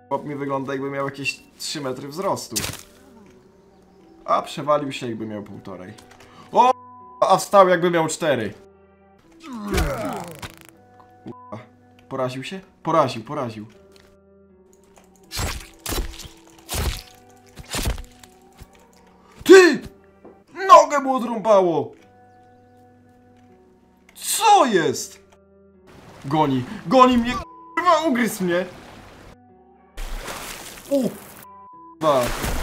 Chłop mi wygląda, jakby miał jakieś 3 metry wzrostu. A przewalił się, jakby miał 1,5. O! A wstał, jakby miał 4. Poraził się? Poraził. Ty! Nogę mu odrąbało! Co jest? Goni mnie, k***wa, ugryzł mnie! K***wa.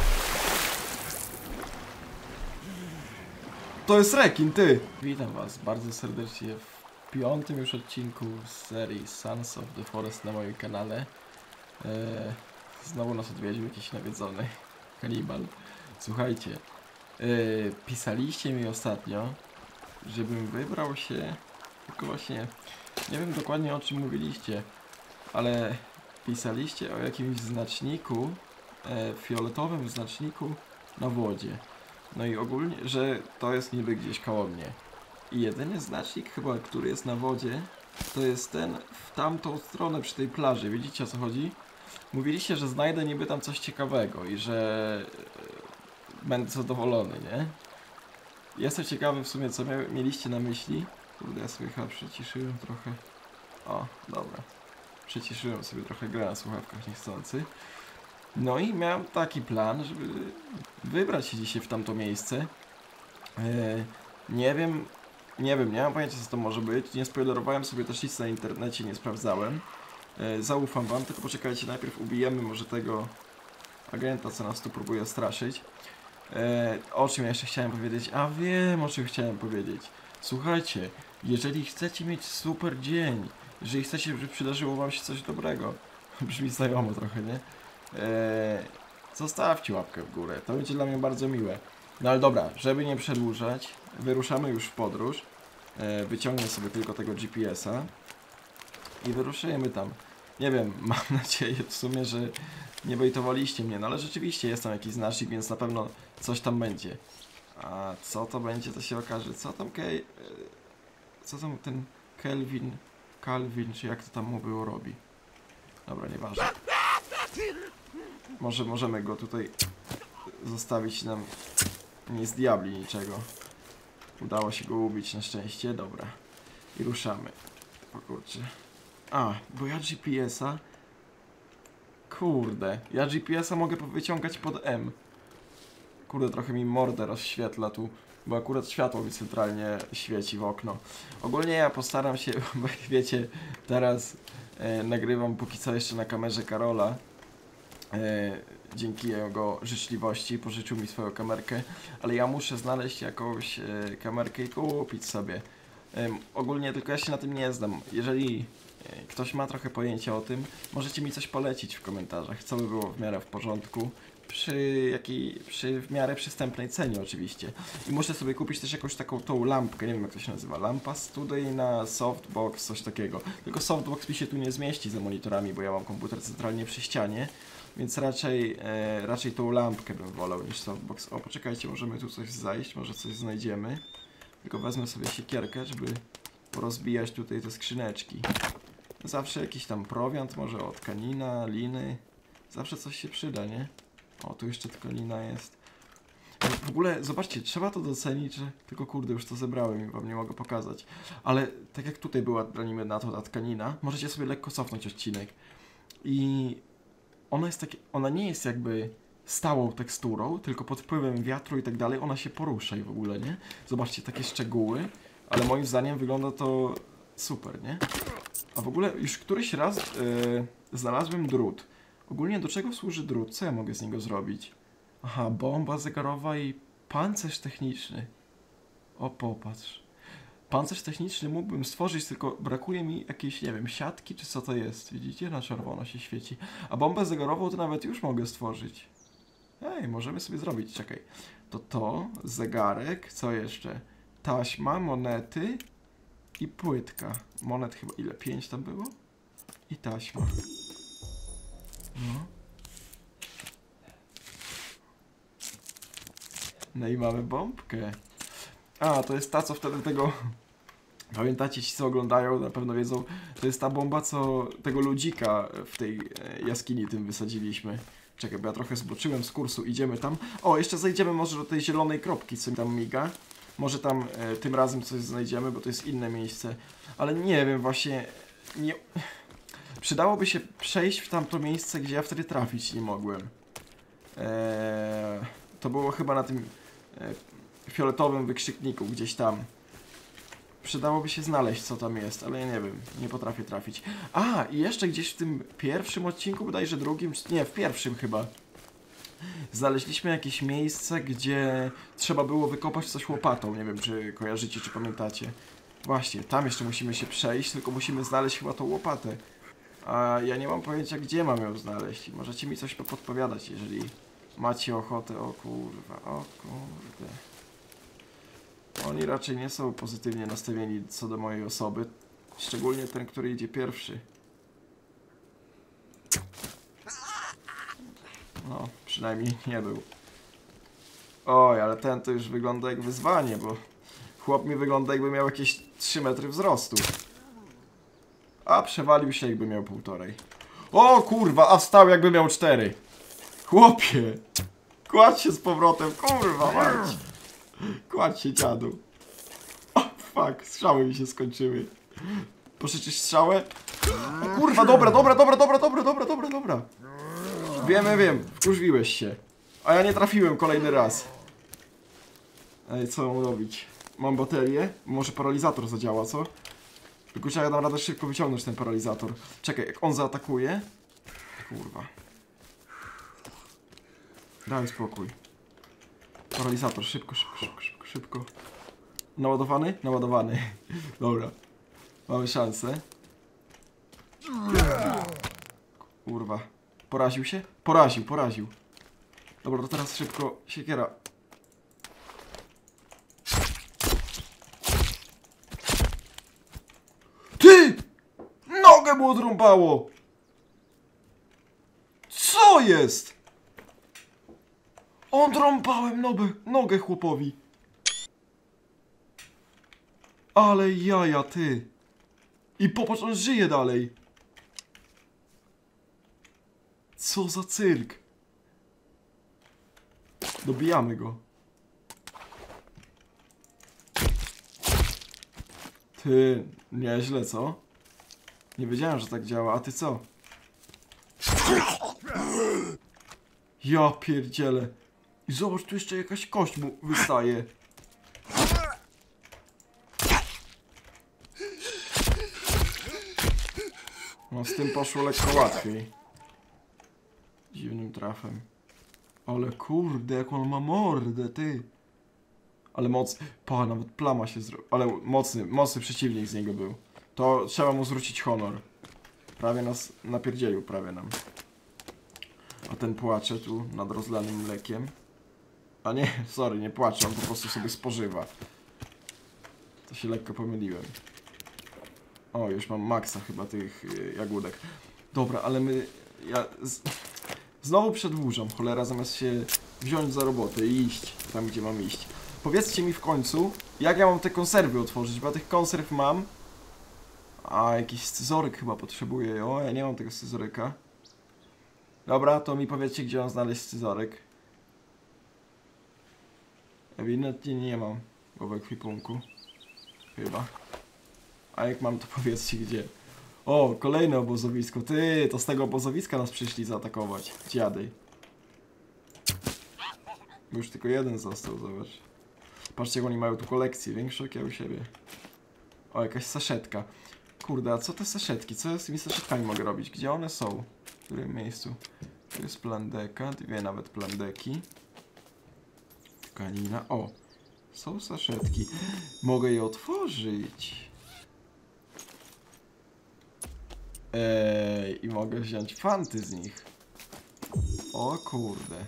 To jest rekin, ty! Witam was bardzo serdecznie w 5. już odcinku z serii Sons of the Forest na moim kanale. Znowu nas odwiedził jakiś nawiedzony kanibal. Słuchajcie, pisaliście mi ostatnio, żebym wybrał się, tylko właśnie nie wiem dokładnie o czym mówiliście, ale pisaliście o jakimś znaczniku, fioletowym znaczniku na wodzie. No i ogólnie, że to jest niby gdzieś koło mnie. I jedyny znacznik chyba, który jest na wodzie, to jest ten w tamtą stronę przy tej plaży. Widzicie, o co chodzi? Mówiliście, że znajdę niby tam coś ciekawego i że będę zadowolony, nie? Jestem ciekawy w sumie, co mieliście na myśli. Kurde, ja sobie chyba przyciszyłem trochę. O, dobra. Przyciszyłem sobie trochę grę na słuchawkach niechcący. No i miałem taki plan, żeby wybrać się dzisiaj w tamto miejsce. Nie mam pojęcia, co to może być. Nie spoilerowałem sobie też nic na internecie, nie sprawdzałem. Zaufam wam, tylko poczekajcie, najpierw ubijemy może tego agenta, co nas tu próbuje straszyć. O czym ja jeszcze chciałem powiedzieć? A wiem, o czym chciałem powiedzieć. Słuchajcie, jeżeli chcecie mieć super dzień, jeżeli chcecie, żeby przydarzyło wam się coś dobrego, brzmi znajomo trochę, nie? Zostawcie łapkę w górę, to będzie dla mnie bardzo miłe. No ale dobra, żeby nie przedłużać, wyruszamy już w podróż. Wyciągnę sobie tylko tego GPS-a i wyruszymy tam. Nie wiem, mam nadzieję w sumie, że nie bejtowaliście mnie, no ale rzeczywiście jest tam jakiś znacznik, więc na pewno coś tam będzie. A co to będzie, to się okaże. Co tam co tam ten Calvin, czy jak to tam mu było, robi? Dobra, nieważne. Może możemy go tutaj zostawić, nam nie zdiabli niczego. Udało się go ubić na szczęście, dobra. I ruszamy. O kurczę. A, bo ja GPS-a... Kurde, ja GPS-a mogę wyciągać pod M. Kurde, trochę mi mordę rozświetla tu, bo akurat światło mi centralnie świeci w okno. Ogólnie ja postaram się, bo jak wiecie, teraz nagrywam póki co jeszcze na kamerze Karola. Dzięki jego życzliwości pożyczył mi swoją kamerkę, ale ja muszę znaleźć jakąś kamerkę i kupić sobie. Ogólnie tylko ja się na tym nie znam. Jeżeli ktoś ma trochę pojęcia o tym, możecie mi coś polecić w komentarzach, co by było w miarę w porządku, przy w miarę przystępnej cenie oczywiście. I muszę sobie kupić też jakąś taką tą lampkę, nie wiem jak to się nazywa, lampa studyjna, softbox, coś takiego. Tylko softbox mi się tu nie zmieści za monitorami, bo ja mam komputer centralnie przy ścianie, więc raczej tą lampkę bym wolał niż softbox. O, poczekajcie, możemy tu coś zajść, może coś znajdziemy. Tylko wezmę sobie siekierkę, żeby porozbijać tutaj te skrzyneczki. Zawsze jakiś tam prowiant, może od tkanina, liny. Zawsze coś się przyda, nie? O, tu jeszcze tkanina jest. W ogóle, zobaczcie, trzeba to docenić, że... Tylko kurde, już to zebrałem i wam nie mogę pokazać. Ale tak jak tutaj była, dajmy na to, ta tkanina, możecie sobie lekko cofnąć odcinek. I ona nie jest jakby stałą teksturą, tylko pod wpływem wiatru i tak dalej, ona się porusza i w ogóle, nie? Zobaczcie, takie szczegóły, ale moim zdaniem wygląda to super, nie? A w ogóle już któryś raz znalazłem drut. Ogólnie do czego służy drut? Co ja mogę z niego zrobić? Aha, bomba zegarowa i pancerz techniczny. O, popatrz. Pancerz techniczny mógłbym stworzyć, tylko brakuje mi jakiejś, nie wiem, siatki czy co to jest. Widzicie? Na czerwono się świeci. A bombę zegarową to nawet już mogę stworzyć. Ej, możemy sobie zrobić, czekaj. To, zegarek, co jeszcze? Taśma, monety i płytka. Monet chyba, ile? 5 tam było? I taśma. No. No i mamy bombkę. A, to jest ta, co wtedy tego Pamiętacie, ci co oglądają, na pewno wiedzą, to jest ta bomba, co tego ludzika w tej jaskini tym wysadziliśmy. Czekaj, bo ja trochę zboczyłem z kursu, idziemy tam. O, jeszcze zejdziemy może do tej zielonej kropki, co mi tam miga. Może tam tym razem coś znajdziemy, bo to jest inne miejsce. Ale nie wiem, właśnie... nie. Przydałoby się przejść w tamto miejsce, gdzie ja wtedy trafić nie mogłem. To było chyba na tym fioletowym wykrzykniku, gdzieś tam. Przydałoby się znaleźć, co tam jest, ale ja nie wiem, nie potrafię trafić. A, i jeszcze gdzieś w tym pierwszym odcinku, bodajże drugim, nie, w pierwszym chyba. Znaleźliśmy jakieś miejsce, gdzie trzeba było wykopać coś łopatą. Nie wiem, czy kojarzycie, czy pamiętacie. Właśnie, tam jeszcze musimy się przejść, tylko musimy znaleźć chyba tą łopatę. A ja nie mam pojęcia, gdzie mam ją znaleźć. Możecie mi coś podpowiadać, jeżeli macie ochotę. O kurwa, o kurde. Oni raczej nie są pozytywnie nastawieni co do mojej osoby. Szczególnie ten, który idzie pierwszy. No, przynajmniej nie był. Oj, ale ten to już wygląda jak wyzwanie, bo chłop mi wygląda jakby miał jakieś 3 metry wzrostu. A przewalił się jakby miał 1,5. O kurwa, a wstał jakby miał 4. Chłopie! Kładź się z powrotem, kurwa mać! Kładź się, dziadu. O fuck, strzały mi się skończyły. Pożyczysz strzałę? O kurwa, dobra. Wiem, wkurwiłeś się. A ja nie trafiłem kolejny raz. Ej, co mam robić? Mam baterię? Może paralizator zadziała, co? Tylko trzeba dam radę szybko wyciągnąć ten paralizator. Czekaj, jak on zaatakuje... Kurwa. Daj spokój. Paralizator, szybko. Naładowany? Naładowany. Dobra. Mamy szansę. Kurwa. Poraził się? Poraził. Dobra, to teraz szybko siekiera. Ty! Nogę mu odrąbało! Co jest? Odrąbałem nogę chłopowi. Ale jaja, ty. I popatrz, on żyje dalej. Co za cyrk. Dobijamy go. Ty, nieźle, co? Nie wiedziałem, że tak działa, a ty co? Ja pierdzielę. I zobacz, tu jeszcze jakaś kość mu wystaje. No z tym poszło lekko łatwiej. Dziwnym trafem. Ale kurde, jak on ma mordę, ty. Ale pa, nawet plama się zrobiła. Ale mocny przeciwnik z niego był. To trzeba mu zwrócić honor. Prawie nas napierdzielił, prawie nam. A ten płacze tu nad rozlanym mlekiem. A nie, sorry, nie płacze, on po prostu sobie spożywa. To się lekko pomyliłem. O, już mam maksa chyba tych jagódek. Dobra, ale znowu przedłużam, cholera, zamiast się wziąć za robotę i iść tam, gdzie mam iść. Powiedzcie mi w końcu, jak ja mam te konserwy otworzyć, bo ja tych konserw mam. A, jakiś scyzoryk chyba potrzebuję. O, ja nie mam tego scyzoryka. Dobra, to mi powiedzcie, gdzie mam znaleźć scyzoryk. Ewidentnie nie mam go w ekwipunku. Chyba. A jak mam, to powiedzcie gdzie. O, kolejne obozowisko. Ty, to z tego obozowiska nas przyszli zaatakować. Dziady. Już tylko jeden został, zobacz. Patrzcie, jak oni mają tu kolekcję, większą jak ja u siebie. O, jakaś saszetka. Kurde, a co te saszetki? Co ja z tymi saszetkami mogę robić? Gdzie one są? W którym miejscu? Tu jest plandeka, 2 nawet plandeki. Tkanina. O, są saszetki. Mogę je otworzyć. I mogę wziąć fanty z nich. O kurde.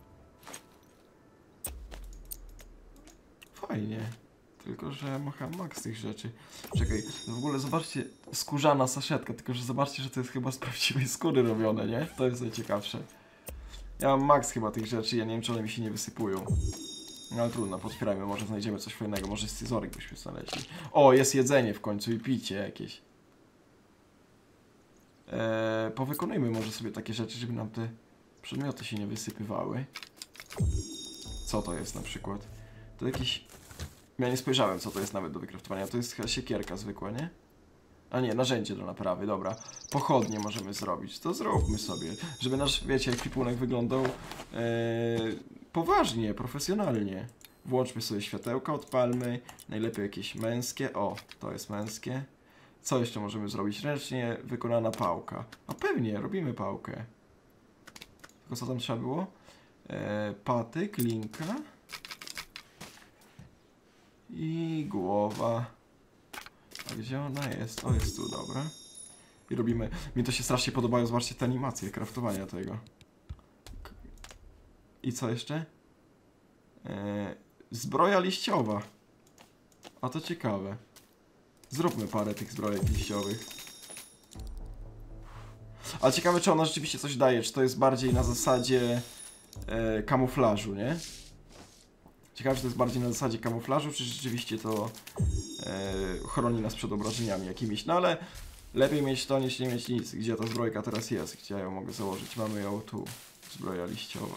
Fajnie. Tylko, że macham max tych rzeczy. Czekaj, w ogóle zobaczcie, skórzana saszetka, tylko że zobaczcie, że to jest chyba z prawdziwej skóry robione, nie? To jest najciekawsze. Ja mam max chyba tych rzeczy, ja nie wiem, czy one mi się nie wysypują. No ale trudno, potwierajmy, może znajdziemy coś fajnego, może scyzoryk byśmy znaleźli. O, jest jedzenie w końcu i picie jakieś. Powykonujmy może sobie takie rzeczy, żeby nam te przedmioty się nie wysypywały. Co to jest na przykład? To jakiś... Ja nie spojrzałem, co to jest nawet do wykraftowania. To jest chyba siekierka zwykła, nie? A nie, narzędzie do naprawy, dobra. Pochodnie możemy zrobić. To zróbmy sobie. Żeby nasz, wiecie, ekwipunek wyglądał poważnie, profesjonalnie. Włączmy sobie światełka, odpalmy. Najlepiej jakieś męskie. O, to jest męskie. Co jeszcze możemy zrobić? Ręcznie wykonana pałka. A pewnie, robimy pałkę. Tylko co tam trzeba było? Patyk, linka. I głowa. A gdzie ona jest? O, jest tu, dobra. I robimy... Mi to się strasznie podobają, zobaczcie te animacje kraftowania tego. I co jeszcze? Zbroja liściowa. A to ciekawe. Zróbmy parę tych zbrojek liściowych. Ale ciekawe, czy ona rzeczywiście coś daje, czy to jest bardziej na zasadzie kamuflażu, nie? Ciekawe, czy to jest bardziej na zasadzie kamuflażu, czy rzeczywiście to chroni nas przed obrażeniami jakimiś. No ale lepiej mieć to, niż nie mieć nic. Gdzie ta zbrojka teraz jest? Gdzie ja ją mogę założyć? Mamy ją tu. Zbroja liściowa.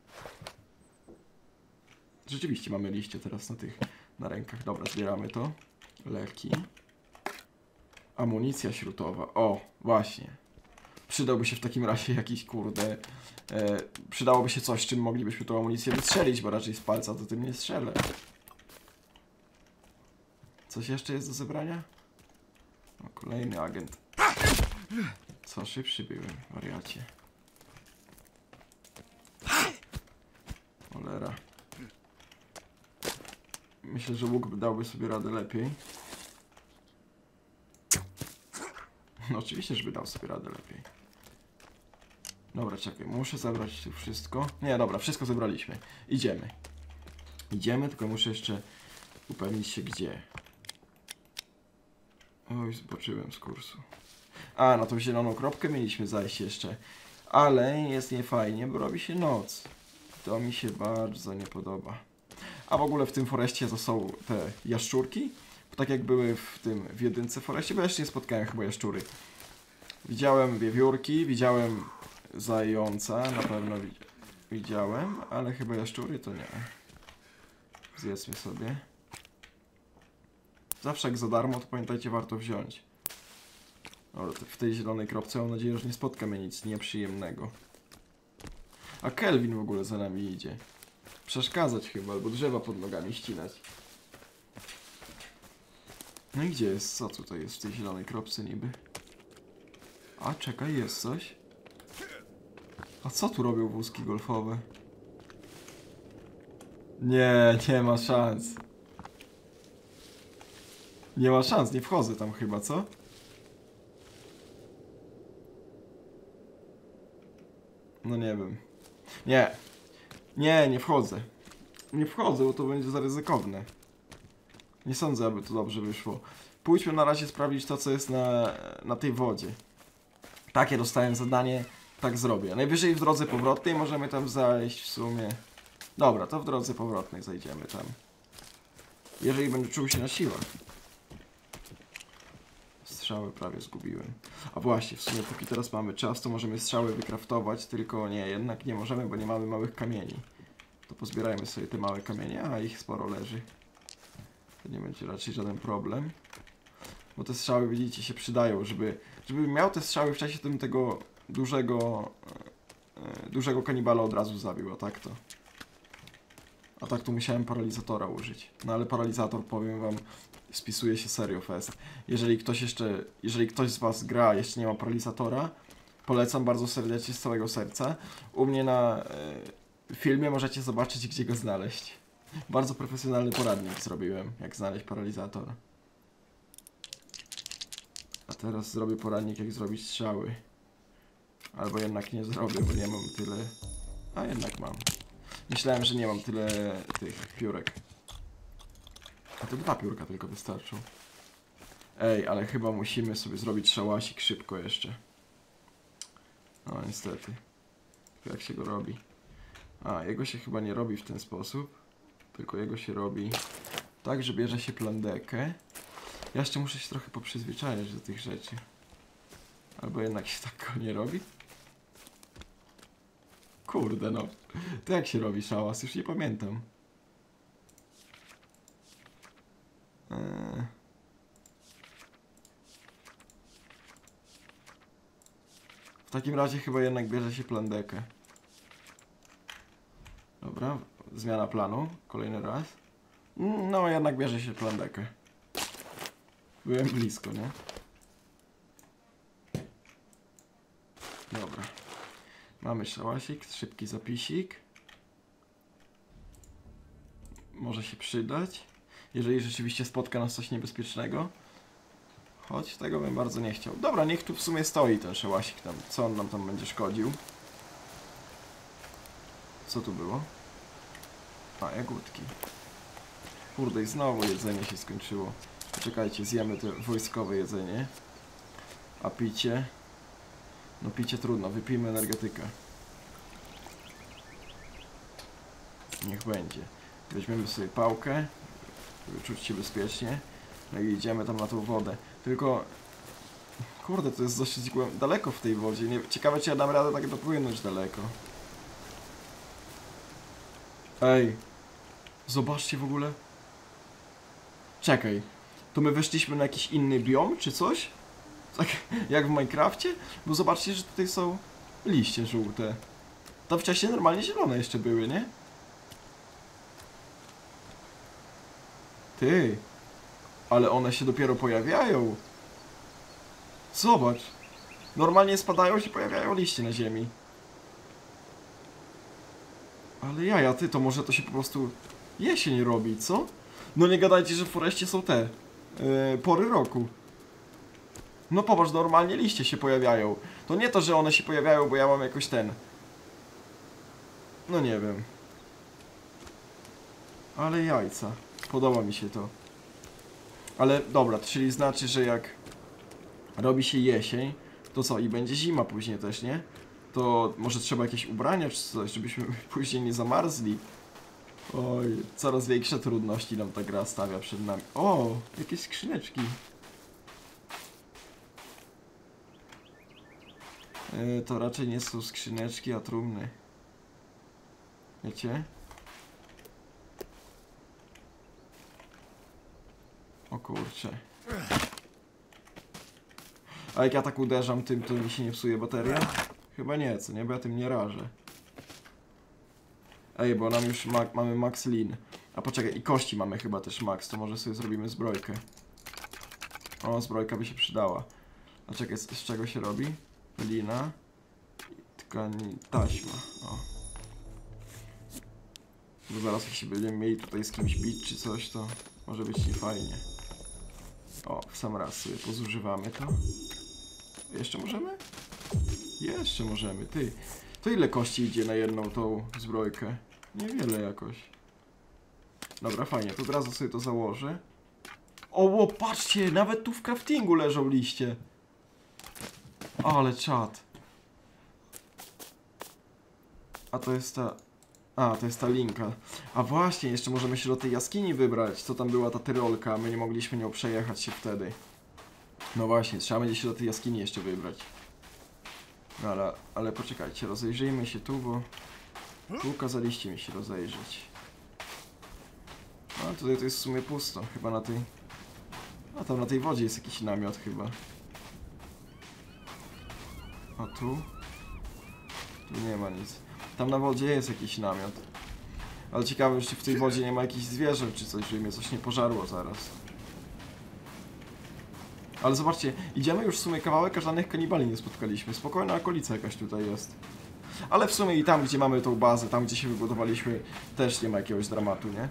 Rzeczywiście mamy liście teraz na rękach. Dobra, zbieramy to. Leki. Amunicja śrutowa. O, właśnie. Przydałby się w takim razie jakiś, kurde... przydałoby się coś, czym moglibyśmy tą amunicję wystrzelić, bo raczej z palca to tym nie strzelę. Coś jeszcze jest do zebrania? O, kolejny agent. Co, szybszy byłem, wariacie. Cholera. Myślę, że łuk dałby sobie radę lepiej. No oczywiście, żeby dał sobie radę lepiej. Dobra, czekaj, muszę zebrać tu wszystko. Nie, dobra, wszystko zebraliśmy. Idziemy. Idziemy, tylko muszę jeszcze upewnić się gdzie. Oj, zboczyłem z kursu. A, na tą zieloną kropkę mieliśmy zajść jeszcze. Ale jest niefajnie, bo robi się noc. To mi się bardzo nie podoba. A w ogóle w tym foreście to są te jaszczurki. Tak jak były w jedynce foreście, bo jeszcze nie spotkałem chyba jaszczury. Widziałem wiewiórki, widziałem zająca, na pewno widziałem, ale chyba jaszczury to nie. Zjedzmy sobie. Zawsze jak za darmo, to pamiętajcie, warto wziąć. Ale w tej zielonej kropce mam nadzieję, że nie spotka mnie nic nieprzyjemnego. A Kelvin w ogóle za nami idzie. Przeszkadzać chyba, albo drzewa pod nogami ścinać. No i gdzie jest? Co tutaj jest w tej zielonej kropce niby? A, czekaj, jest coś. A co tu robią wózki golfowe? Nie, nie ma szans. Nie ma szans, nie wchodzę tam chyba, co? No nie wiem. Nie. Nie, nie wchodzę. Nie wchodzę, bo to będzie za ryzykowne. Nie sądzę, aby to dobrze wyszło. Pójdźmy na razie sprawdzić to, co jest na tej wodzie. Takie dostałem zadanie, tak zrobię. Najwyżej w drodze powrotnej możemy tam zajść w sumie. Dobra, to w drodze powrotnej zajdziemy tam. Jeżeli będę czuł się na siłach. Strzały prawie zgubiłem. A właśnie, w sumie póki teraz mamy czas, to możemy strzały wykraftować, tylko nie, jednak nie możemy, bo nie mamy małych kamieni. To pozbierajmy sobie te małe kamienie, a ich sporo leży. To nie będzie raczej żaden problem. Bo te strzały, widzicie, się przydają, żeby miał te strzały w czasie tego dużego kanibala od razu zabił, a tak to musiałem paralizatora użyć. No ale paralizator, powiem wam, spisuje się serio fest. Jeżeli ktoś z was gra, jeszcze nie ma paralizatora, polecam bardzo serdecznie z całego serca. U mnie na filmie możecie zobaczyć, gdzie go znaleźć. Bardzo profesjonalny poradnik zrobiłem, jak znaleźć paralizator. A teraz zrobię poradnik, jak zrobić strzały. Albo jednak nie zrobię, bo nie mam tyle... A jednak mam. Myślałem, że nie mam tyle tych piórek. A to 2 piórka tylko wystarczą. Ej, ale chyba musimy sobie zrobić szałasik szybko jeszcze. No niestety. Jak się go robi? A, jego się chyba nie robi w ten sposób. Tylko jego się robi tak, że bierze się plandekę. Ja jeszcze muszę się trochę poprzyzwyczajać do tych rzeczy. Albo jednak się tak nie robi? Kurde no. To jak się robi szałas? Już nie pamiętam. W takim razie chyba jednak bierze się plandekę. Dobra, zmiana planu. Kolejny raz. No jednak bierze się plandekę. Byłem blisko, nie? Dobra. Mamy szałasik, szybki zapisik. Może się przydać. Jeżeli rzeczywiście spotka nas coś niebezpiecznego. Choć tego bym bardzo nie chciał. Dobra, niech tu w sumie stoi ten szałasik tam. Co on nam tam będzie szkodził? Co tu było? A, jagódki. Kurde, i znowu jedzenie się skończyło. Poczekajcie, zjemy to wojskowe jedzenie. A picie? No picie trudno, wypijmy energetykę. Niech będzie. Weźmiemy sobie pałkę, żeby czuć się bezpiecznie. No i idziemy tam na tą wodę. Tylko... Kurde, to jest dosyć daleko w tej wodzie. Ciekawe, czy ja dam radę tak dopłynąć daleko. Ej! Zobaczcie w ogóle. Czekaj. To my weszliśmy na jakiś inny biom, czy coś? Tak jak w Minecrafcie? Bo zobaczcie, że tutaj są liście żółte. Tam wcześniej normalnie zielone jeszcze były, nie? Ty! Ale one się dopiero pojawiają. Zobacz. Normalnie spadają się, pojawiają liście na ziemi. Ale jaja, ty, to może to się po prostu jesień robi, co? No nie gadajcie, że w foreście są te pory roku. No popatrz, normalnie liście się pojawiają. To nie to, że one się pojawiają, bo ja mam jakoś ten... No nie wiem. Ale jajca. Podoba mi się to. Ale dobra, czyli znaczy, że jak robi się jesień, to co? I będzie zima później też, nie? To może trzeba jakieś ubrania czy coś, żebyśmy później nie zamarzli. Oj, coraz większe trudności nam ta gra stawia przed nami. O, jakieś skrzyneczki. To raczej nie są skrzyneczki, a trumny. Wiecie? O kurczę. A jak ja tak uderzam tym, to mi się nie psuje bateria? Chyba nie, co nie? Bo ja tym nie rażę. Ej, bo nam już mamy max lean. A poczekaj, i kości mamy chyba też max, to może sobie zrobimy zbrojkę. O, zbrojka by się przydała. A czekaj, z czego się robi? Lina. Taśma. O. Bo zaraz jak się będziemy mieli tutaj z kimś bić czy coś, to może być niefajnie. O, w sam raz sobie pozużywamy to. Jeszcze możemy? Jeszcze możemy, ty. To ile kości idzie na jedną tą zbrojkę? Niewiele jakoś. Dobra, fajnie, to od razu sobie to założę. O, patrzcie, nawet tu w craftingu leżą liście. Ale czad. A to jest ta... A, to jest ta linka. A właśnie, jeszcze możemy się do tej jaskini wybrać. Co tam była ta tyrolka, my nie mogliśmy nią przejechać się wtedy. No właśnie, trzeba będzie się do tej jaskini jeszcze wybrać. No ale poczekajcie, rozejrzyjmy się tu, bo... Tu kazaliście mi się rozejrzeć. A tutaj to jest w sumie pusto, chyba na tej... A tam na tej wodzie jest jakiś namiot chyba. A tu? Tu nie ma nic. Tam na wodzie jest jakiś namiot. Ale ciekawe, czy w tej wodzie nie ma jakichś zwierząt czy coś, żeby mnie coś nie pożarło zaraz. Ale zobaczcie, idziemy już w sumie kawałek, a żadnych kanibali nie spotkaliśmy. Spokojna okolica jakaś tutaj jest. Ale w sumie i tam, gdzie mamy tą bazę, tam gdzie się wybudowaliśmy, też nie ma jakiegoś dramatu, nie?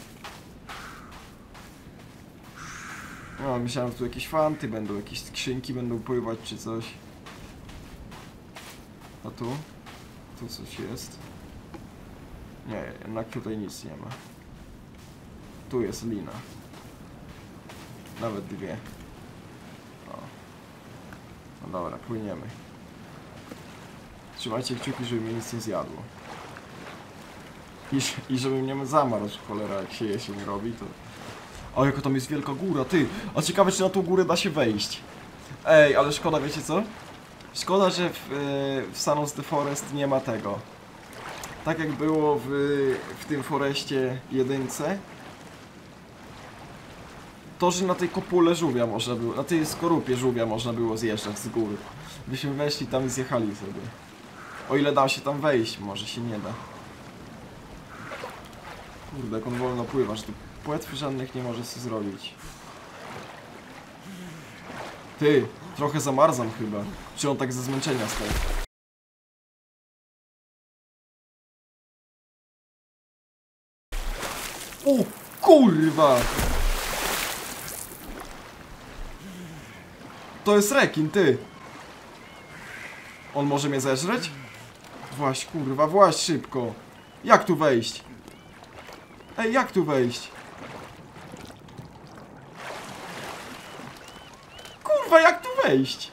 No, myślałem, że tu jakieś fanty będą, jakieś skrzynki będą pływać czy coś. A tu? Tu coś jest. Nie, jednak tutaj nic nie ma. Tu jest lina. Nawet dwie. O. No dobra, płyniemy. Trzymajcie kciuki, żeby mnie nic nie zjadło. I żeby mnie zamarł, cholera, jak się jesień robi, to... O, jaka tam jest wielka góra, ty! A ciekawe, czy na tą górę da się wejść. Ej, ale szkoda, wiecie co? Szkoda, że w Son of the Forest nie ma tego. Tak jak było w tym Foreście jedynce. To, że na tej kopule żółwia można było, na tej skorupie żółwia można było zjeżdżać z góry. Byśmy weszli tam i zjechali sobie. O ile da się tam wejść, może się nie da. Kurde, jak on wolno pływa, że tu płetwy żadnych nie może sobie zrobić. Ty, trochę zamarzam chyba. Czy on tak ze zmęczenia stał? O, kurwa! To jest rekin, ty! On może mnie zeżreć? Właź, kurwa, właź szybko! Jak tu wejść? Ej, jak tu wejść? Kurwa, jak tu wejść?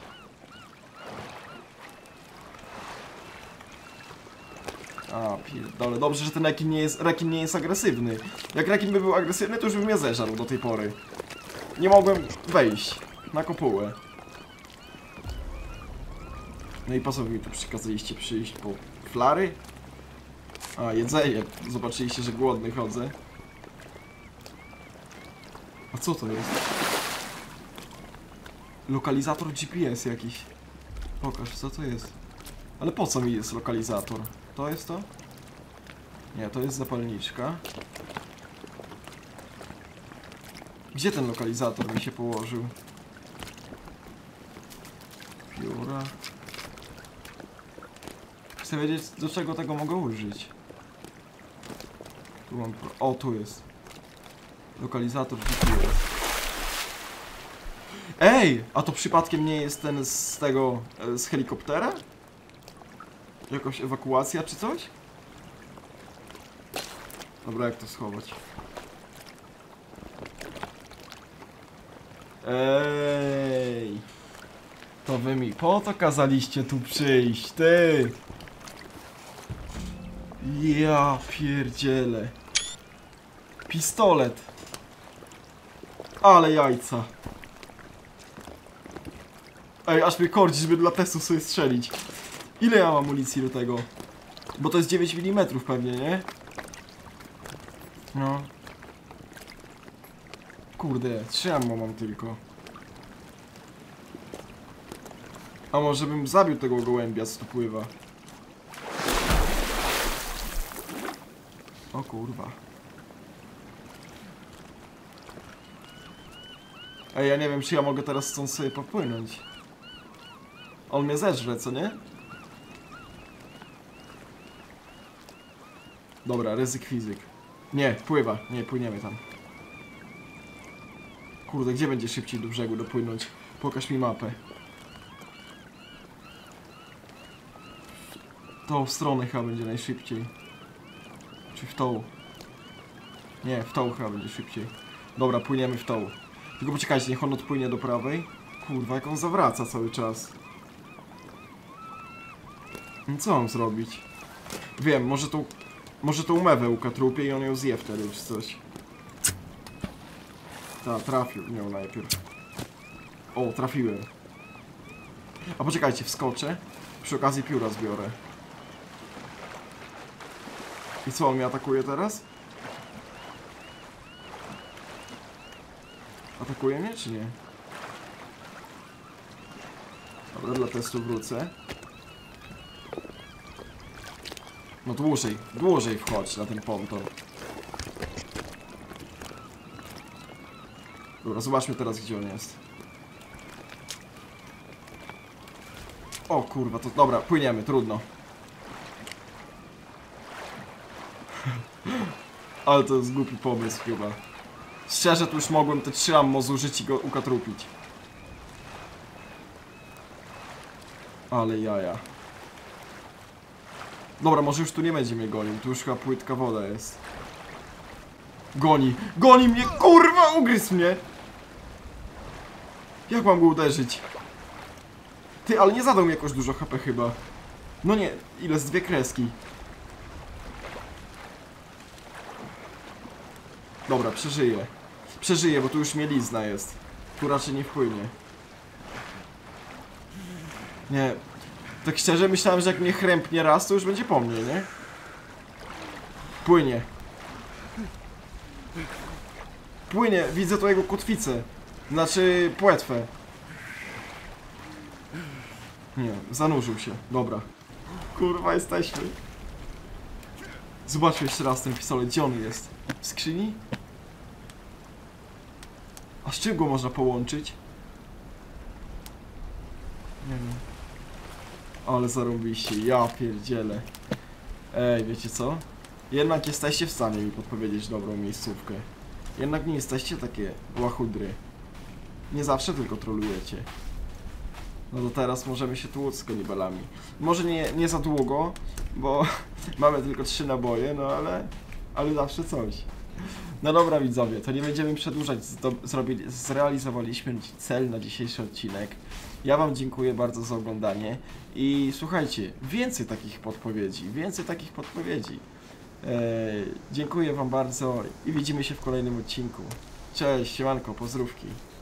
A, pierdolę. Dobrze, że ten rekin nie jest agresywny. Jak rekin by był agresywny, to już by mnie zeżarł do tej pory. Nie mogłem wejść na kopułę. No i po co wy mi tu przykazaliście przyjść po flary? A, jedzenie. Zobaczyliście, że głodny chodzę. A co to jest? Lokalizator GPS jakiś. Pokaż, co to jest. Ale po co mi jest lokalizator? To jest to? Nie, to jest zapalniczka. Gdzie ten lokalizator mi się położył? Pióra. Chcę wiedzieć, do czego tego mogę użyć. Tu mam... O, tu jest. Lokalizator GPS. Ej! A to przypadkiem nie jest ten z tego... z helikoptera? Jakaś ewakuacja czy coś? Dobra, jak to schować? Ej! To wy mi po to kazaliście tu przyjść, ty! Ja pierdzielę. Pistolet. Ale jajca. Ej, aż mnie kordzi, żeby dla testu sobie strzelić. Ile ja mam amunicji do tego? Bo to jest 9 mm pewnie, nie? No. Kurde, 3 ammo mam tylko. A może bym zabił tego gołębia, co tu pływa? O kurwa. Ej, ja nie wiem, czy ja mogę teraz stąd sobie popłynąć. On mnie zeżre, co nie? Dobra, ryzyk fizyk. Nie, pływa. Nie, płyniemy tam. Kurde, gdzie będzie szybciej do brzegu dopłynąć? Pokaż mi mapę. W tą stronę chyba będzie najszybciej. Czy w tą? Nie, w tą chyba będzie szybciej. Dobra, płyniemy w tą. Tylko poczekajcie, niech on odpłynie do prawej. Kurwa, jak on zawraca cały czas. No co mam zrobić? Wiem, może tą mewę ukatrupię i on ją zje wtedy, czy coś. Ta, trafił nią najpierw. O, trafiłem. A poczekajcie, wskoczę. Przy okazji pióra zbiorę. I co, on mnie atakuje teraz? Atakuje mnie, czy nie? Dobra, dla testu wrócę. No dłużej wchodź na ten ponton. Dobra, zobaczmy teraz, gdzie on jest. O kurwa, to dobra, płyniemy, trudno. Ale to jest głupi pomysł chyba. Szczerze, tu już mogłem te 3 ammo zużyć i go ukatrupić. Ale jaja. Dobra, może już tu nie będzie mnie gonił, tu już chyba płytka woda jest. Goni mnie, kurwa, ugryzł mnie! Jak mam go uderzyć? Ty, ale nie zadał mi jakoś dużo HP chyba. No nie, ile z 2 kreski. Dobra, przeżyję. Przeżyję, bo tu już mielizna jest. Tu raczej nie wpłynie. Nie. Tak szczerze myślałem, że jak mnie chrępnie raz, to już będzie po mnie, nie? Płynie. Płynie, widzę tu jego kotwicę. Znaczy płetwę. Nie, zanurzył się. Dobra. Kurwa, jesteśmy. Zobaczmy jeszcze raz ten pistolet. Gdzie on jest? W skrzyni? A z czym go można połączyć? Nie wiem. Ale zarąbiście, ja pierdzielę. Ej, wiecie co? Jednak jesteście w stanie mi podpowiedzieć dobrą miejscówkę. Jednak nie jesteście takie łachudry. Nie zawsze tylko trolujecie. No to teraz możemy się tłuc z kanibalami. Może nie za długo, bo mamy tylko 3 naboje, no ale zawsze coś. No dobra widzowie, to nie będziemy przedłużać, zrealizowaliśmy cel na dzisiejszy odcinek. Ja wam dziękuję bardzo za oglądanie i słuchajcie, więcej takich podpowiedzi, dziękuję wam bardzo i widzimy się w kolejnym odcinku. Cześć, siemanko, pozdrówki.